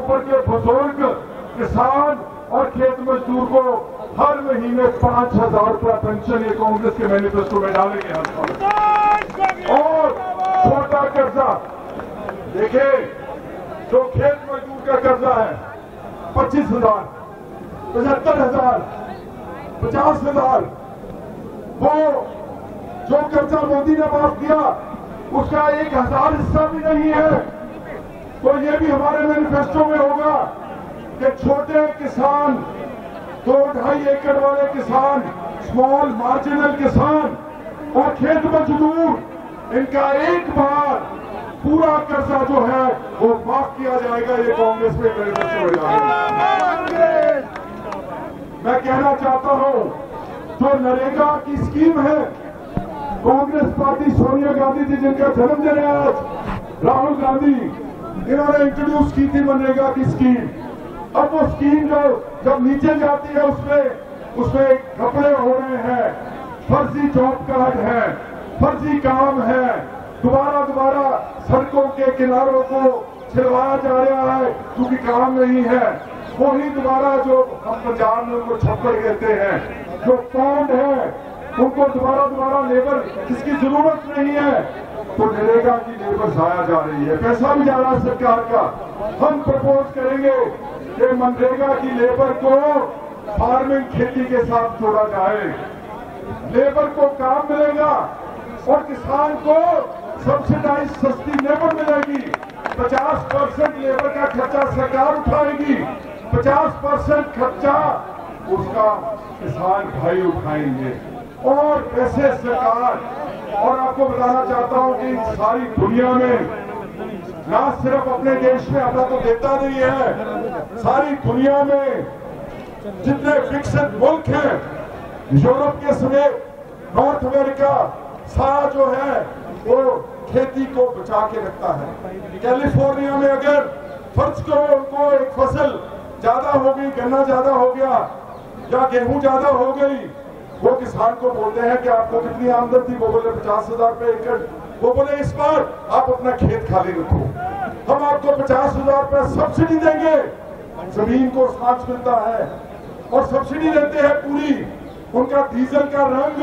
ऊपर के बुजुर्ग किसान और खेत मजदूर को हर महीने 5,000 रुपया पेंशन ये कांग्रेस के मैनिफेस्टो में डालेंगे हम। और छोटा कर्जा देखिए, जो खेत मजदूर का कर्जा है 25,000, 75,000, 50,000, वो जो कर्जा मोदी ने माफ किया उसका 1,000 हिस्सा भी नहीं है। तो ये भी हमारे मैनिफेस्टो में होगा कि छोटे किसान, 2-2.5 एकड़ वाले किसान, स्मॉल मार्जिनल किसान और खेत मजदूर, इनका एक बार पूरा कर्जा जो है वो माफ किया जाएगा। ये कांग्रेस में मैनिफेस्टो में जाएगा। मैं कहना चाहता हूं, जो नरेगा की स्कीम है, कांग्रेस पार्टी सोनिया गांधी जी जिनका जन्मदिन है आज, राहुल गांधी, इन्होंने इंट्रोड्यूस की थी मनरेगा की स्कीम। अब वो स्कीम जो जब नीचे जाती है उसमें कपड़े हो रहे हैं, फर्जी जॉब कार्ड है, फर्जी काम है, दोबारा सड़कों के किनारों को छिलवाया जा रहा है क्योंकि काम नहीं है। वही दोबारा जो हम पंजाब में उनको छप्पड़ कहते हैं, जो पौंड है उनको दोबारा लेबर जिसकी जरूरत नहीं है, तो नरेगा की लेबर जाया जा रही है, पैसा भी जा रहा है सरकार का। हम प्रपोज करेंगे कि मनरेगा की लेबर को फार्मिंग खेती के साथ जोड़ा जाए, लेबर को काम मिलेगा और किसान को सब्सिडाइज सस्ती लेबर मिलेगी। 50% लेबर का खर्चा सरकार उठाएगी, 50% खर्चा उसका किसान भाई उठाएंगे। और वैसे सरकार, और आपको बताना चाहता हूं कि सारी दुनिया में, ना सिर्फ अपने देश में अपना तो देता नहीं है, सारी दुनिया में जितने विकसित मुल्क हैं, यूरोप के समेत नॉर्थ अमेरिका, सारा जो है वो खेती को बचा के रखता है। कैलिफोर्निया में अगर फर्ज करो उनको एक फसल ज्यादा हो गई, गन्ना ज्यादा हो गया या गेहूं ज्यादा हो गई, वो किसान को बोलते हैं कि आपको कितनी आमदन थी, वो बोले 50,000 रुपए एकड़, वो बोले इस बार आप अपना खेत खाली रखो, हम आपको 50,000 रुपए सब्सिडी देंगे। जमीन को सांस मिलता है और सब्सिडी देते हैं पूरी। उनका डीजल का रंग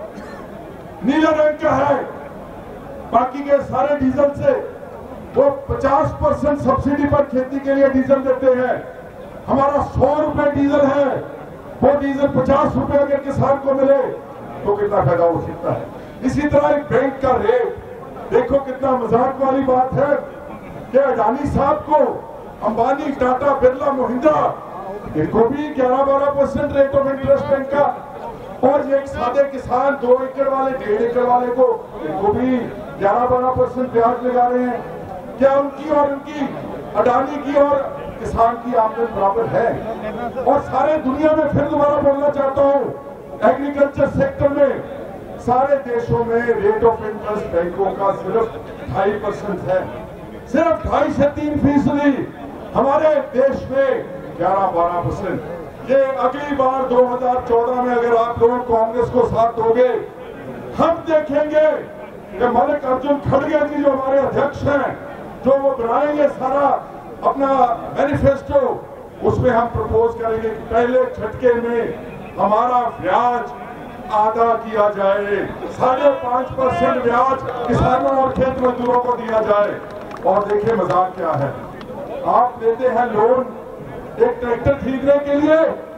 नीला रंग का है, बाकी के सारे डीजल से वो 50% सब्सिडी पर खेती के लिए डीजल देते हैं। हमारा 100 रुपए डीजल है, वो डीजल 50 रुपए अगर किसान को मिले तो कितना फायदा हो सकता है। इसी तरह एक बैंक का रेट देखो, कितना मजाक वाली बात है कि अडानी साहब को अंबानी, टाटा, बिरला, महिंद्रा, इनको भी 11-12% रेट ऑफ इंटरेस्ट बैंक का, और एक सादे किसान 2 एकड़ वाले, 1.5 एकड़ वाले को, इनको भी 11-12% ब्याज लगा रहे हैं। क्या उनकी और उनकी, अडानी की और किसान की आमदन बराबर है? और सारे दुनिया में फिर दोबारा बोलना चाहता हूं, एग्रीकल्चर सेक्टर में सारे देशों में रेट ऑफ इंटरेस्ट बैंकों का सिर्फ 2.5% है, सिर्फ 2.5 से 3%। हमारे देश में 11-12%। ये अगली बार 2014 में अगर आप लोग कांग्रेस को साथ दोगे, हम देखेंगे कि मल्लिकार्जुन खड़गे जी जो हमारे अध्यक्ष हैं, जो वो बनाएंगे सारा अपना मैनिफेस्टो, उसमें हम प्रपोज करेंगे कि पहले झटके में हमारा ब्याज आधा किया जाए, 5.5% ब्याज किसानों और खेत मजदूरों को दिया जाए। और देखिए मजाक क्या है, आप लेते हैं लोन एक ट्रैक्टर खरीदने के लिए,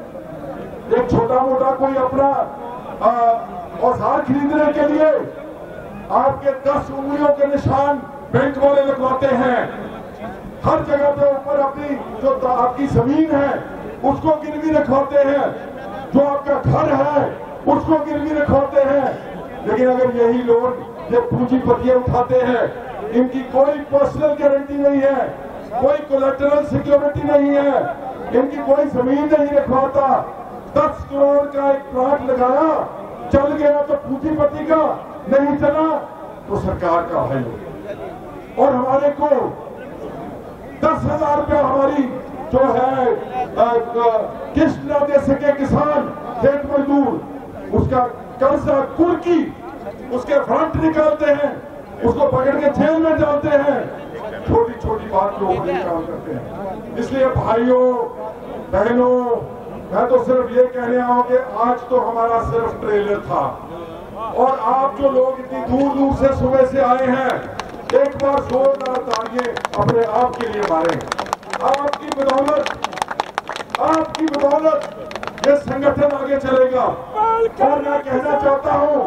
एक छोटा मोटा कोई अपना औजार खरीदने के लिए, आपके 10 उंगलियों के निशान बैंक वाले लगवाते हैं। हर जगह पे ऊपर अपनी जो आपकी जमीन है उसको गिरवी रखवाते हैं, जो आपका घर है उसको गिरवी रखवाते हैं। लेकिन अगर यही लोग ये पूंजीपतियां उठाते हैं, इनकी कोई पर्सनल गारंटी नहीं है, कोई कोलैटरल सिक्योरिटी नहीं है, इनकी कोई जमीन नहीं रखवाता, 10 करोड़ का एक प्लाट लगाया, चल गया तो पूंजीपति का, नहीं चला तो सरकार का है। और हमारे को 10,000 रुपया हमारी जो है किस्त न दे सके किसान, खेत मजदूर, उसका कर्जा कुर्की उसके फ्रंट निकालते हैं, उसको पकड़ के जेल में डालते हैं। छोटी छोटी बात लोग बड़ी काम करते हैं। इसलिए भाइयों बहनों, मैं तो सिर्फ ये कहने आऊं कि आज तो हमारा सिर्फ ट्रेलर था, और आप जो लोग इतनी दूर दूर से सुबह से आए हैं, एक बार जोरदार तालियां अपने आप के लिए मारें। आपकी बदौलत ये संगठन आगे चलेगा। और मैं कहना चाहता हूं,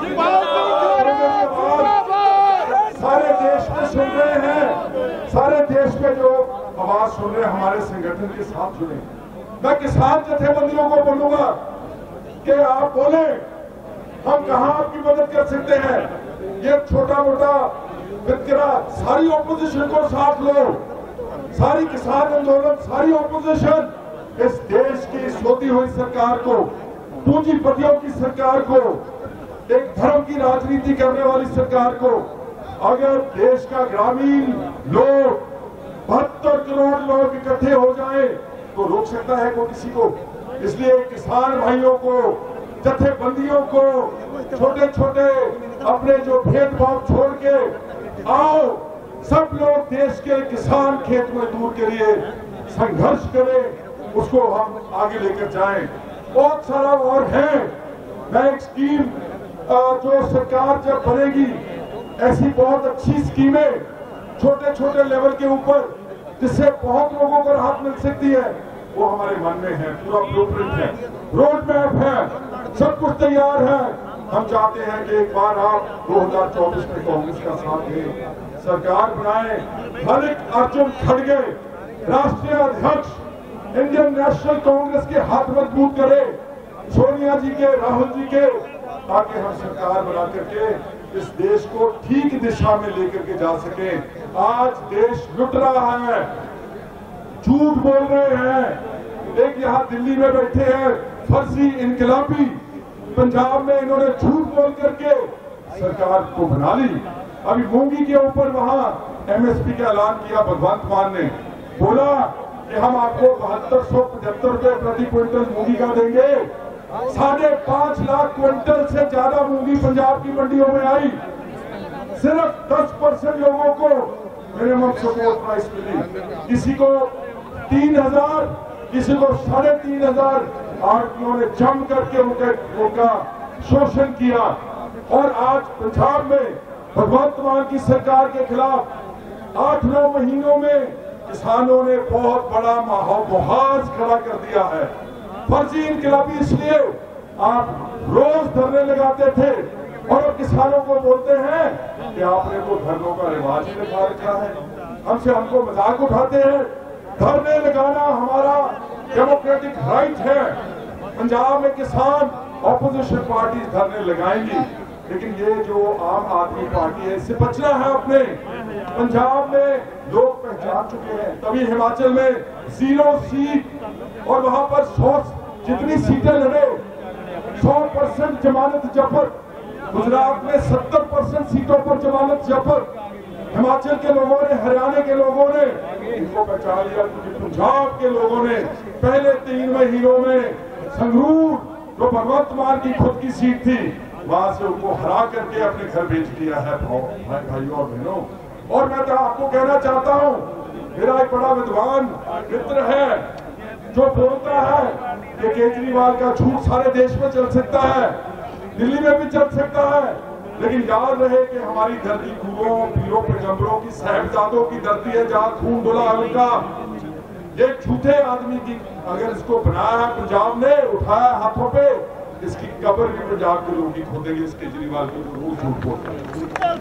सारे देश में सुन रहे हैं, सारे देश में जो आवाज सुन रहे हैं, हमारे संगठन के साथ जुड़े। मैं किसान जथेबंदियों को बोलूंगा कि आप बोले हम कहां आपकी मदद कर सकते हैं। ये छोटा मोटा वितकरा, सारी ऑपोजिशन को साथ लो, सारी किसान आंदोलन, सारी ऑपोजिशन इस देश की सोती हुई सरकार को, पूंजीपतियों की सरकार को, एक धर्म की राजनीति करने वाली सरकार को, अगर देश का ग्रामीण लोग 72 करोड़ लोग इकट्ठे हो जाए तो रोक सकता है कोई किसी को। इसलिए किसान भाइयों को, जथेबंदियों को, छोटे छोटे अपने जो भेदभाव छोड़ के आओ, सब लोग देश के किसान खेत मजदूर के लिए संघर्ष करें, उसको हम आगे लेकर जाएं। बहुत सारा और है। मैं एक स्कीम जो सरकार जब बनेगी, ऐसी बहुत अच्छी स्कीमें छोटे छोटे लेवल के ऊपर जिससे बहुत लोगों को राहत मिल सकती है, वो हमारे मन में है। पूरा ब्लूप्रिंट है, रोड मैप है, सब कुछ तैयार है। हम चाहते हैं कि एक बार आप 2024 में कांग्रेस का साथ दें, सरकार बनाए, मल्लिकार्जुन खड़गे राष्ट्रीय अध्यक्ष इंडियन नेशनल कांग्रेस के हाथ मजबूत करे, सोनिया जी के, राहुल जी के, ताकि हम सरकार बना करके इस देश को ठीक दिशा में लेकर के जा सके। आज देश लुट रहा है, झूठ बोल रहे हैं। एक यहाँ दिल्ली में बैठे हैं फर्जी इनकलाबी, पंजाब में इन्होंने झूठ बोल करके सरकार को बना ली। अभी मूंगी के ऊपर वहां एमएसपी का ऐलान किया भगवंत मान ने, बोला कि हम आपको 7275 रुपए प्रति क्विंटल मूंगी का देंगे। 5.5 लाख क्विंटल से ज्यादा मूंगी पंजाब की मंडियों में आई। सिर्फ 10% लोगों को मिनिमम सपोर्ट प्राइस मिली, किसी को 3000, किसी को 3500। आड़तियों ने जम करके उनका शोषण किया। और आज पंजाब में भगवंत मान की सरकार के खिलाफ 8-9 महीनों में किसानों ने बहुत बड़ा मुहाज खड़ा कर दिया है। फर्जी इनकलाबी इसलिए आप रोज धरने लगाते थे और किसानों को बोलते हैं कि आपने तो धरनों का रिवाज ही लगा रखा है, हमको मजाक उठाते हैं। धरने लगाना हमारा डेमोक्रेटिक राइट है। पंजाब में किसान ऑपोजिशन पार्टी धरने लगाएंगी, लेकिन ये जो आम आदमी पार्टी है, इससे बचना है। अपने पंजाब में लोग पहचान चुके हैं, तभी हिमाचल में 0 सीट और वहां पर 100 जितनी सीटें लड़े 100% जमानत जब्त। गुजरात में 70% सीटों पर जमानत जब्त। हिमाचल के लोगों ने, हरियाणा के लोगों ने इनको पहचान लिया, क्योंकि पंजाब के लोगों ने पहले 3 महीनों में संगरूर, जो भगवंत मान की खुद की सीट थी, वहां से उनको हरा करके अपने घर भेज दिया है भाइयों और बहनों। और मैं तो आपको कहना चाहता हूं, मेरा एक बड़ा विद्वान मित्र है जो बोलता है कि केजरीवाल का झूठ सारे देश में चल सकता है, दिल्ली में भी चल सकता है, लेकिन याद रहे कि हमारी धरती गुरुओं, पीरों, पैगंबरों की, साहिबजादों की धरती है, जहां खून डुला उनका। ये झूठे आदमी की अगर इसको बनाया है पंजाब ने, उठाया हाथों पे, इसकी कब्र भी पंजाब के लोग ही खोदेंगे। इस केजरीवाल को जरूर झूठ बोलते हैं।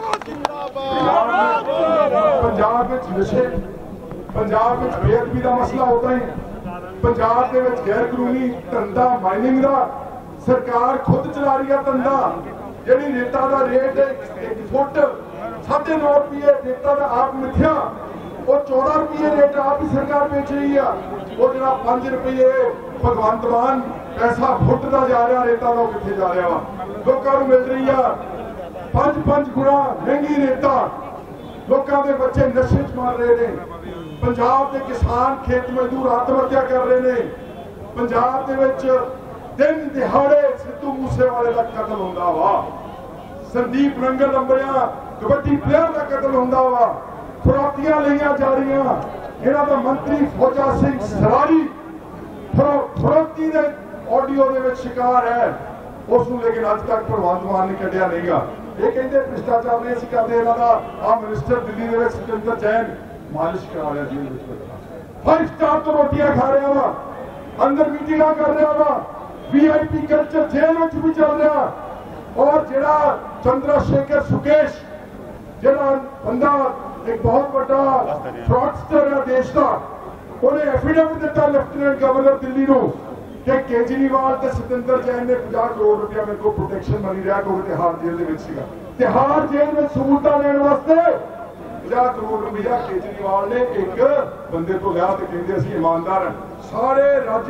पंजाब में नशे, पंजाब में बेअदबी का मसला होता है, पंजाब के गैर कानूनी धंधा माइनिंग का सरकार खुद चला रही है धंधा। जी रेता का रेट 1 फुट 9.5 रुपये रेता का आप मिथ्या, वो 14 रुपये रेट आप ही सरकार बेच रही है। वो जरा 5 रुपये भगवंत मान पैसा फुट का जा रहा रेता का कितने जा रहा वा, लोगों को मिल रही है 5 गुणा महंगी रेता। लोगों के बच्चे नशे च मर रहे हैं, पंजाब के किसान खेत मजदूर आत्महत्या कर रहे हैं, पंजाब के दिन दिहाड़े सिद्धू मूसेवाले का कतल होंदा वा, संदीप नंगल लंबड़िया कबड्डी प्लेयर का कतल होंदा वा, ਫਰੋਤੀਆਂ ਲਈਆਂ ਜਾ ਰਹੀਆਂ। ਇਹਨਾਂ ਦਾ ਮੰਤਰੀ ਫੌਜਾ ਸਿੰਘ ਸਰਾਰੀ ਫਰੋਤੀ ਦੇ ਆਡੀਓ ਦੇ ਵਿੱਚ ਸ਼ਿਕਾਰ ਹੈ ਉਸ ਨੂੰ, ਲੇਕਿਨ ਅੱਜ ਤੱਕ ਭਗਵੰਤ ਮਾਨ ਨੇ ਕੱਢਿਆ ਨਹੀਂਗਾ। ਇਹ ਕਹਿੰਦੇ ਭ੍ਰਿਸ਼ਟਾਚਾਰ ਨਹੀਂ ਅਸੀਂ ਕਰਦੇ। ਇਹਨਾਂ ਦਾ ਆ ਮਿਨਿਸਟਰ ਦਿੱਲੀ ਦੇ ਵਿੱਚ ਸਤਿੰਦਰ ਜੈਨ ਮਾਲਿਸ਼ ਕਰਾ ਰਿਹਾ ਜੇਲ੍ਹ ਵਿੱਚ, 5 ਸਟਾਰ ਤੋਂ ਰੋਟੀਆਂ ਖਾ ਰਿਹਾ ਵਾ, ਅੰਦਰ ਮੀਟਿੰਗਾਂ ਕਰ ਰਿਹਾ ਵਾ, VIP ਕਲਚਰ ਜੇਲ੍ਹ ਵਿੱਚ ਵੀ ਚੱਲ ਰਿਹਾ। ਔਰ ਜਿਹੜਾ ਚੰਦਰਸ਼ੇਖਰ ਸੁਕੇਸ਼ ਜਿਹੜਾ ਬੰਦਾ ਇੱਕ ਬਹੁਤ ਵੱਡਾ ਫਰਾਡਸਟਰ ਹੈ ਦੇਸ਼ ਦਾ, ਉਹਨੇ ਐਫੀਡੇਵਿਟ ਦਿੱਤਾ ਲੈਫਟੀਨੈਂਟ ਗਵਰਨਰ ਦਿੱਲੀ ਨੂੰ ਕਿ ਕੇਜਰੀਵਾਲ ਤੇ ਸਤਿੰਦਰ ਜੈਨ ਨੇ 50 ਕਰੋੜ ਰੁਪਇਆ ਮੇਰੇ ਕੋਲ ਪ੍ਰੋਟੈਕਸ਼ਨ ਮਨੀ ਲਿਆ ਕਿਉਂਕਿ ਤਿਹਾੜ ਜੇਲ੍ਹ ਦੇ ਵਿੱਚ ਸੀਗਾ। ਤਿਹਾੜ ਜੇਲ੍ਹ ਵਿੱਚ ਸਹੂਲਤਾਂ ਲੈਣ ਵਾਸਤੇ 50 ਕਰੋੜ ਰੁਪਇਆ ਕੇਜਰੀਵਾਲ ਨੇ ਇੱਕ ਬੰਦੇ ਤੋਂ ਲਿਆ ਤੇ ਕਹਿੰਦੇ ਅਸੀਂ ਇਮਾਨਦਾਰ ਹਾਂ। ਸਾਰੇ ਰਾਜ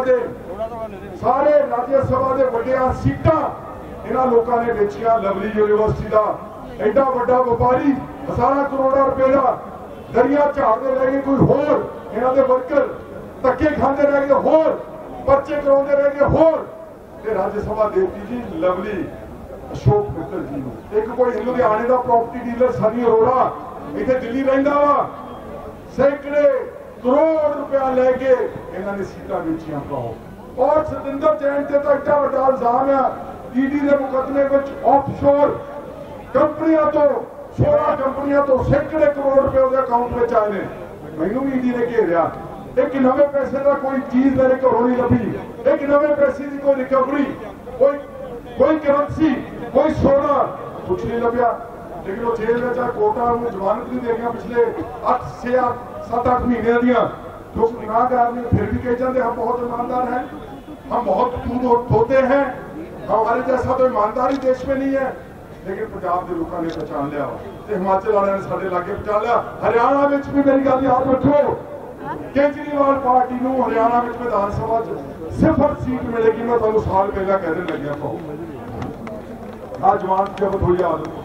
ਸਭਾ ਦੇ ਵੱਡੀਆਂ ਸੀਟਾਂ ਇਹਨਾਂ ਲੋਕਾਂ ਨੇ ਵੇਚੀਆਂ। ਲਵਲੀ ਯੂਨੀਵਰਸਿਟੀ ਦਾ ਐਡਾ ਵੱਡਾ ਵਪਾਰੀ ਹਜ਼ਾਰਾਂ ਕਰੋੜਾਂ ਰੁਪਏ ਦਾ ਦਰਿਆ ਝਾੜਦੇ ਰਹਿ ਗਏ। ਕੋਈ ਹੋਰ ਇਹਨਾਂ ਦੇ ਵਰਕਰ ਧੱਕੇ ਖਾਂਦੇ ਰਹਿ ਗਏ, ਹੋਰ ਪਰਚੇ ਕਰਾਉਂਦੇ ਰਹਿ ਗਏ, ਹੋਰ। ਤੇ ਰਾਜ ਸਭਾ ਦੇਤੀ ਜੀ ਲਵਲੀ ਅਸ਼ੋਕ ਮਿੱਤਰ ਜੀ ਨੂੰ। ਇੱਕ ਕੋਈ ਲੁਧਿਆਣੇ ਦਾ ਪ੍ਰਾਪਰਟੀ ਡੀਲਰ ਸਨੀ ਅਰੋੜਾ ਇੱਥੇ ਦਿੱਲੀ ਰਹਿੰਦਾ ਵਾ, ਸੈਂਕੜੇ ਕਰੋੜ ਰੁਪਇਆ ਲੈ ਕੇ ਇਹਨਾਂ ਨੇ ਸੀਟਾਂ ਵੇਚੀਆਂ ਪਾਓ। ਔਰ ਸਤਿੰਦਰ ਜੈਨ ਤੇ ਤਾਂ ਇੱਡਾ ਵੱਡਾ ਇਲਜ਼ਾਮ ਆ ਈਡੀ ਦੇ ਮੁਕੱਦਮੇ ਵਿੱਚ ਆਫਸ਼ੋਰ ਕੰਪਨੀਆਂ ਤੋਂ 16 ਕੰਪਨੀਆਂ ਤੋਂ ਸੈਂਕੜੇ ਕਰੋੜ ਰੁਪਏ ਉਹਦੇ ਅਕਾਊਂਟ ਵਿੱਚ ਆਏ ਨੇ। ਮੈਨੂੰ ਵੀ ਈਡੀ ਨੇ ਘੇਰਿਆ। ਇੱਕ ਨਵੇਂ ਪੈਸੇ ਦਾ ਕੋਈ ਚੀਜ਼ ਮੇਰੇ ਘਰੋਂ ਨਹੀਂ ਲੱਭੀ, ਇੱਕ ਨਵੇਂ ਪੈਸੇ ਦੀ ਕੋਈ ਰਿਕਵਰੀ, ਕੋਈ ਕਰੰਸੀ, ਕੋਈ ਸੋਨਾ, ਕੁਛ ਨਹੀਂ ਲੱਭਿਆ। ਲੇਕਿਨ ਉਹ ਜੇਲ੍ਹ ਵਿੱਚ ਕੋਰਟਾਂ ਨੂੰ ਜ਼ਮਾਨਤ ਨਹੀਂ ਦੇ ਗਈਆਂ ਪਿਛਲੇ 7-8 महीने दिया। जो गुनाहगार ने फिर भी कह जाते हम बहुत ईमानदार हैं, हम बहुत दूध धोते हैं, हमारे जैसा तो ईमानदारी देश में नहीं है। लेकिन पंजाब के लोगों ने पहचान लिया, हिमाचल वाले ने साडे लागे पहचान लिया। हरियाणा में भी मेरी गल याद रखो, केजरीवाल पार्टी को हरियाणा में विधान सभा 0 सीट मिलेगी। मैं तुहानू साल पहला कहने लग्या, आज जमानत जब्त हुई आदत